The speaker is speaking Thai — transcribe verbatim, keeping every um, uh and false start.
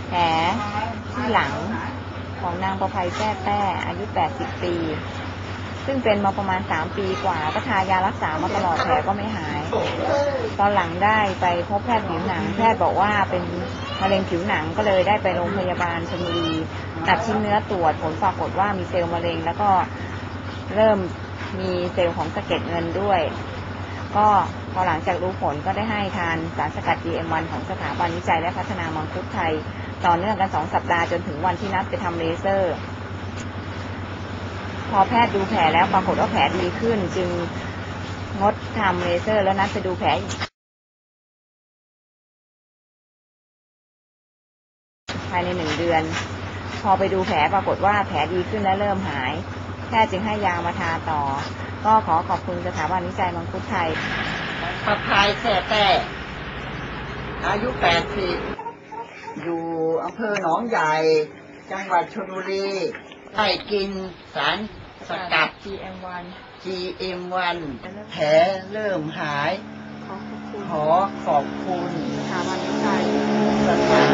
แผลที่หลังของนางประภัยแก้แต้อายุแปดสิบปีซึ่งเป็นมาประมาณสามปีกว่าก็ทายารักษามาตลอดแผลก็ไม่หายตอนหลังได้ไปพบแพทย์ผิวหนังแพทย์บอกว่าเป็นมะเร็งผิวหนังก็เลยได้ไปโรงพยาบาลชลบุรีตัดชิ้นเนื้อตรวจผลปรากฏว่ามีเซลล์มะเร็งแล้วก็เริ่มมีเซลล์ของสะเก็ดเงินด้วยก็พอหลังจากรู้ผลก็ได้ให้ทานสารสกัด จี เอ็ม วัน ของสถาบันวิจัยและพัฒนามังคุดไทยต่อเนื่องกันสองสัปดาห์จนถึงวันที่นัดไปทำเลเซอร์พอแพทย์ดูแผลแล้วปรากฏว่าแผลดีขึ้นจึงงดทำเลเซอร์แล้วนัดไปดูแผลภายในหนึ่งเดือนพอไปดูแผลปรากฏว่าแผลดีขึ้นและเริ่มหายแพทย์จึงให้ยามาทาต่อก็ขอขอบคุณสถาบันวิจัยมังคุดไทยประภัยแก้แต้อายุแปดสิบอยู่อำเภอหนองใหญ่จังหวัดชลบุรีได้กินสารสกัดจี เอ็ม วันจี เอ็ม วัน แผลเริ่มหายขอขอบคุณสถาบันวิจัยสถา